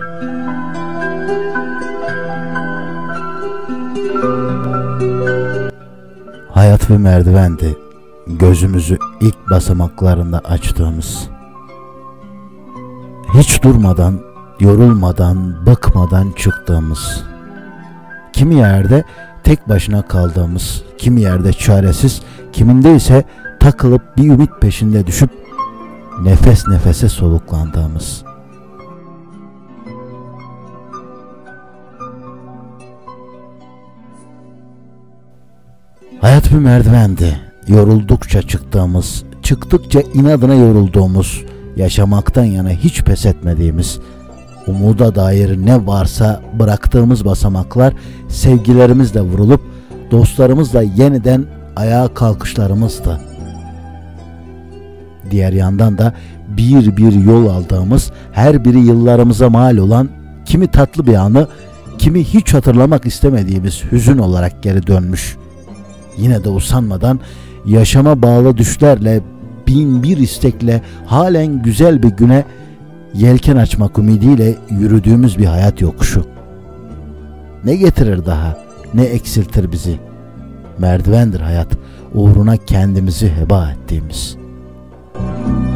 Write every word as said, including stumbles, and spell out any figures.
Hayat bir merdivendi, gözümüzü ilk basamaklarında açtığımız. Hiç durmadan, yorulmadan, bıkmadan çıktığımız. Kimi yerde tek başına kaldığımız, kimi yerde çaresiz, kiminde ise takılıp bir ümit peşinde düşüp nefes nefese soluklandığımız. Hayat bir merdivendi, yoruldukça çıktığımız, çıktıkça inadına yorulduğumuz, yaşamaktan yana hiç pes etmediğimiz, umuda dair ne varsa bıraktığımız basamaklar sevgilerimizle vurulup dostlarımızla yeniden ayağa kalkışlarımızdı. Diğer yandan da bir bir yol aldığımız, her biri yıllarımıza mal olan kimi tatlı bir anı, kimi hiç hatırlamak istemediğimiz hüzün olarak geri dönmüş. Yine de usanmadan yaşama bağlı düşlerle, bin bir istekle halen güzel bir güne yelken açmak ümidiyle yürüdüğümüz bir hayat yokuşu. Ne getirir daha, ne eksiltir bizi? Merdivendir hayat, uğruna kendimizi heba ettiğimiz.